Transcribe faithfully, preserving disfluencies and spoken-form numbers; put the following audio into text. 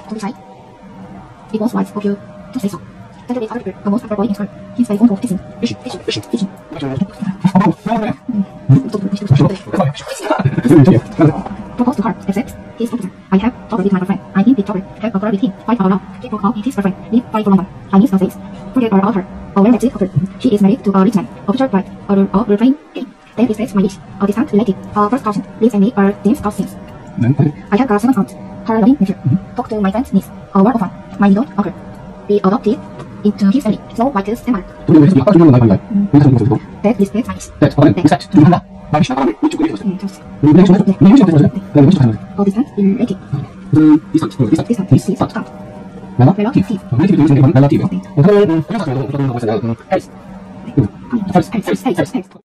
Don't be shy. It was wise of you to say so. Then there is other people, the most popular boy in school. He's very fond of fishing. Fishing. Fishing. Fishing. Fishing. Propose to her, except he's popular. I have trouble with my girlfriend. I think the trouble have a quarrel with him. Quite our love. He broke out with his girlfriend. Live very for longer. Chinese don't say forget all about her. A well-married couple. She is married to a rich man. A future bride. A a role-playing game. Then it states my wish. A distant relative. A first cousin. Lives and me are James cousins. I have a second aunt. Her loving nature. Talk to my friend's niece. A war orphan. My middle uncle. Be adopted into his family. Snow White's stammer. That respects my wish. 말 시작하면 이쪽으로 해서 음, 좋았어. 우리 왼쪽 왼쪽 왼쪽 왼쪽 왼쪽 왼쪽 어, distant relative. 그 디스턴트 디스턴트 distant distant. 멜라 relative. 멜라티브 되는 게 멜라티브. 그거는 그냥 가지고 그런 거 보세요. 헬스. 헬스 헬스 헬스 헬스